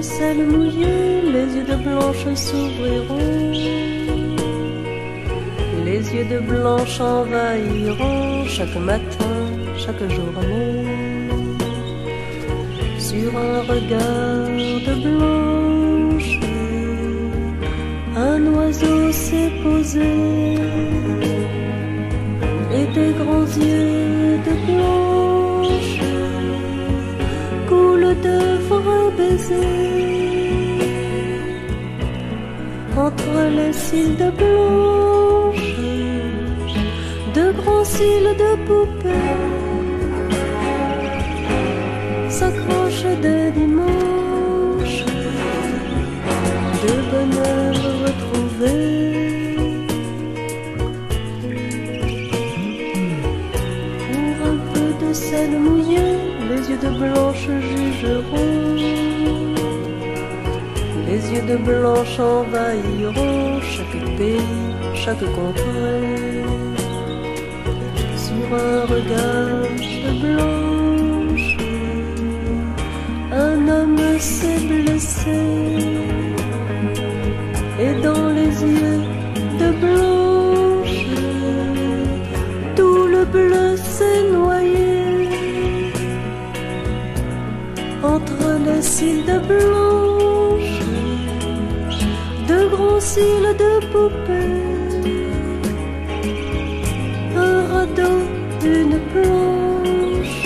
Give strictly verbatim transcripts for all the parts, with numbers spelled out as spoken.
sel mouillé, les yeux de blanche s'ouvriront. Les yeux de blanche envahiront chaque matin, chaque journée. Sur un regard de blanche, un oiseau s'est posé, et des grands yeux de blanche coulent de vrais baisers. Entre les cils de blanche, de grands cils de poupée s'accrochent des dimanches de bonheur retrouvé. Pour un peu de sel mouillé, les yeux de blanche jugeront. Les yeux de blanche envahiront chaque pays, chaque contrée. Sur un regard de blanche, un homme s'est blessé, et dans les yeux de blanche, tout le bleu s'est noyé. Entre les cils de blanche, de grands cils de poupée, un radeau, une planche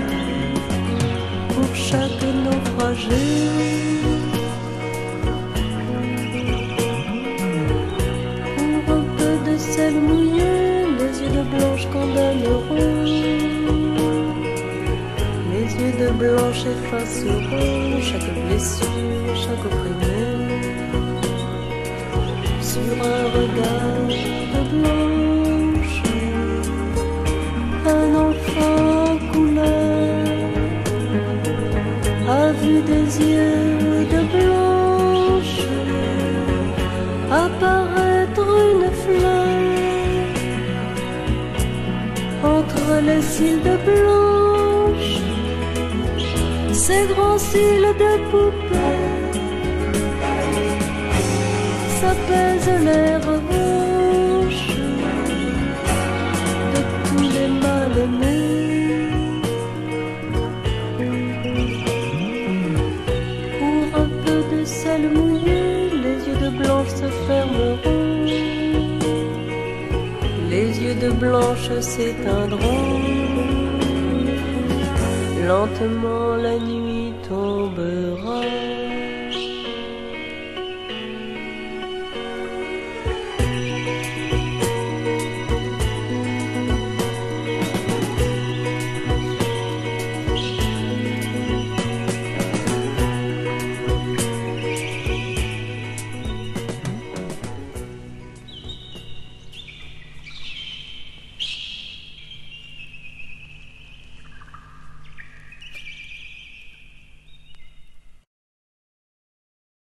pour chaque naufragé. Pour un peu de sel mouillé, les yeux de blanche condamneront. Les yeux de blanche effaceront chaque blessure, chaque opprimé. Sur un regard de blanche, un enfant en couleur a vu des yeux de blanche apparaître une fleur. Entre les cils de blanche, ces grands cils de poupée s'apaise les revanches de tous les mal-aimés. Pour un peu de sel mouillé, les yeux de blanche se fermeront. Les yeux de blanche s'éteindront. Lentement la nuit tombera.